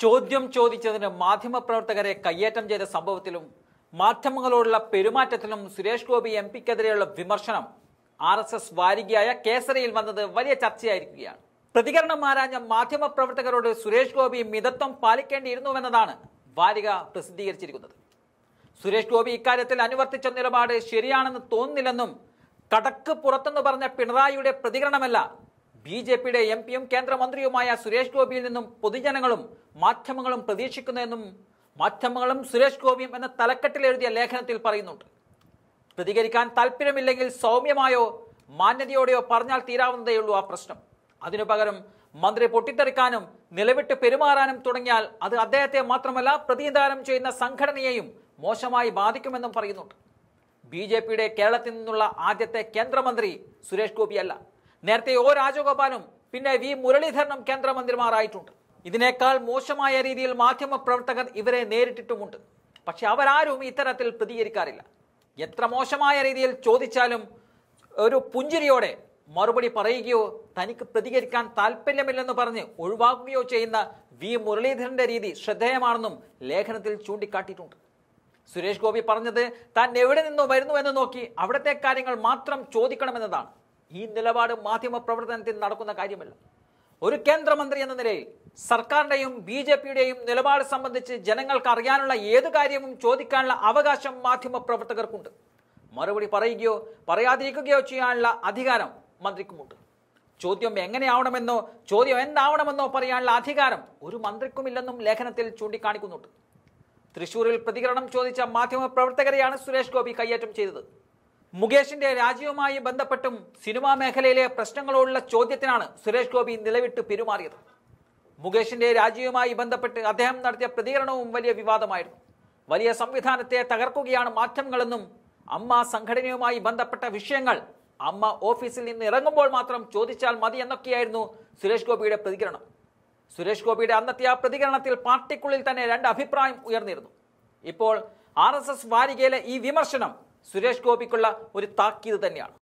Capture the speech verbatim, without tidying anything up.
ചോദ്യം ചോദിച്ചതിന് മാധ്യമപ്രവർത്തകരെ കയ്യേറ്റം ചെയ്ത സംഭവത്തിലും മാധ്യമങ്ങളോടുള്ള പെരുമാറ്റത്തിലും സുരേഷ് ഗോപി എം പിക്കെതിരെയുള്ള വിമർശനം ആർ എസ് എസ് വാരികയായ കേസരിയിൽ വന്നത് വലിയ ചർച്ചയായിരിക്കുകയാണ്. പ്രതികരണം ആരാഞ്ഞ മാധ്യമപ്രവർത്തകരോട് സുരേഷ് ഗോപി മിതത്വം പാലിക്കേണ്ടിയിരുന്നുവെന്നതാണ് വാരിക പ്രസിദ്ധീകരിച്ചിരിക്കുന്നത്. സുരേഷ് ഗോപി ഇക്കാര്യത്തിൽ അനുവർത്തിച്ച നിലപാട് ശരിയാണെന്ന് തോന്നുന്നില്ലെന്നും കടക്ക് പുറത്തെന്ന് പറഞ്ഞ പിണറായിയുടെ പ്രതികരണമല്ല ബി ജെ പിയുടെ എം പിയും കേന്ദ്രമന്ത്രിയുമായ സുരേഷ് ഗോപിയിൽ നിന്നും പൊതുജനങ്ങളും മാധ്യമങ്ങളും പ്രതീക്ഷിക്കുന്നതെന്നും മാധ്യമങ്ങളും സുരേഷ് ഗോപിയും എന്ന തലക്കെട്ടിൽ എഴുതിയ ലേഖനത്തിൽ പറയുന്നുണ്ട്. പ്രതികരിക്കാൻ താല്പര്യമില്ലെങ്കിൽ സൗമ്യമായോ മാന്യതയോടെയോ പറഞ്ഞാൽ തീരാവുന്നതേയുള്ളൂ ആ പ്രശ്നം. അതിനു പകരം മന്ത്രി പൊട്ടിത്തെറിക്കാനും നിലവിട്ട് പെരുമാറാനും തുടങ്ങിയാൽ അത് അദ്ദേഹത്തെ മാത്രമല്ല പ്രതിനിധാനം ചെയ്യുന്ന സംഘടനയെയും മോശമായി ബാധിക്കുമെന്നും പറയുന്നുണ്ട്. ബി ജെ പിയുടെ കേരളത്തിൽ നിന്നുള്ള ആദ്യത്തെ കേന്ദ്രമന്ത്രി സുരേഷ് ഗോപിയല്ല. നേരത്തെ ഒ രാജഗോപാലും പിന്നെ വി മുരളീധരനും കേന്ദ്രമന്ത്രിമാരായിട്ടുണ്ട്. ഇതിനേക്കാൾ മോശമായ രീതിയിൽ മാധ്യമ പ്രവർത്തകർ ഇവരെ നേരിട്ടിട്ടുമുണ്ട്. പക്ഷെ അവരാരും ഇത്തരത്തിൽ പ്രതികരിക്കാറില്ല. എത്ര മോശമായ രീതിയിൽ ചോദിച്ചാലും ഒരു പുഞ്ചിരിയോടെ മറുപടി പറയുകയോ തനിക്ക് പ്രതികരിക്കാൻ താല്പര്യമില്ലെന്ന് പറഞ്ഞ് ഒഴിവാക്കുകയോ ചെയ്യുന്ന വി മുരളീധരന്റെ രീതി ശ്രദ്ധേയമാണെന്നും ലേഖനത്തിൽ ചൂണ്ടിക്കാട്ടിയിട്ടുണ്ട്. സുരേഷ് ഗോപി പറഞ്ഞത് താൻ എവിടെ നിന്നോ വരുന്നുവെന്ന് നോക്കി അവിടുത്തെ കാര്യങ്ങൾ മാത്രം ചോദിക്കണമെന്നതാണ്. ഈ നിലപാട് മാധ്യമ പ്രവർത്തനത്തിൽ നടക്കുന്ന കാര്യമല്ല. ഒരു കേന്ദ്രമന്ത്രി എന്ന നിലയിൽ സർക്കാരിന്റെയും ബി ജെ പിയുടെയും നിലപാട് സംബന്ധിച്ച് ജനങ്ങൾക്ക് അറിയാനുള്ള ഏത് കാര്യവും ചോദിക്കാനുള്ള അവകാശം മാധ്യമ പ്രവർത്തകർക്കുണ്ട്. മറുപടി പറയുകയോ പറയാതിരിക്കുകയോ ചെയ്യാനുള്ള അധികാരം മന്ത്രിക്കുമുണ്ട്. ചോദ്യം എങ്ങനെയാവണമെന്നോ ചോദ്യം എന്താവണമെന്നോ പറയാനുള്ള അധികാരം ഒരു മന്ത്രിക്കുമില്ലെന്നും ലേഖനത്തിൽ ചൂണ്ടിക്കാണിക്കുന്നുണ്ട്. തൃശൂരിൽ പ്രതികരണം ചോദിച്ച മാധ്യമ പ്രവർത്തകരെയാണ് സുരേഷ് ഗോപി കയ്യേറ്റം ചെയ്തത്. മുകേഷിന്റെ രാജിയുമായി ബന്ധപ്പെട്ടും സിനിമാ മേഖലയിലെ പ്രശ്നങ്ങളോടുള്ള ചോദ്യത്തിനാണ് സുരേഷ് ഗോപി നിലവിട്ട് പെരുമാറിയത്. മുകേഷിന്റെ രാജിയുമായി ബന്ധപ്പെട്ട് അദ്ദേഹം നടത്തിയ പ്രതികരണവും വലിയ വിവാദമായിരുന്നു. വലിയ സംവിധാനത്തെ തകർക്കുകയാണ് മാധ്യമങ്ങളെന്നും അമ്മ സംഘടനയുമായി ബന്ധപ്പെട്ട വിഷയങ്ങൾ അമ്മ ഓഫീസിൽ നിന്ന് ഇറങ്ങുമ്പോൾ മാത്രം ചോദിച്ചാൽ മതി എന്നൊക്കെയായിരുന്നു സുരേഷ് ഗോപിയുടെ പ്രതികരണം. സുരേഷ് ഗോപിയുടെ അന്നത്തെ ആ പ്രതികരണത്തിൽ പാർട്ടിക്കുള്ളിൽ തന്നെ രണ്ട് അഭിപ്രായം ഉയർന്നിരുന്നു. ഇപ്പോൾ ആർ എസ് എസ് വാരികയിലെ ഈ വിമർശനം സുരേഷ് ഗോപിക്കുള്ള ഒരു താക്കീത് തന്നെയാണ്.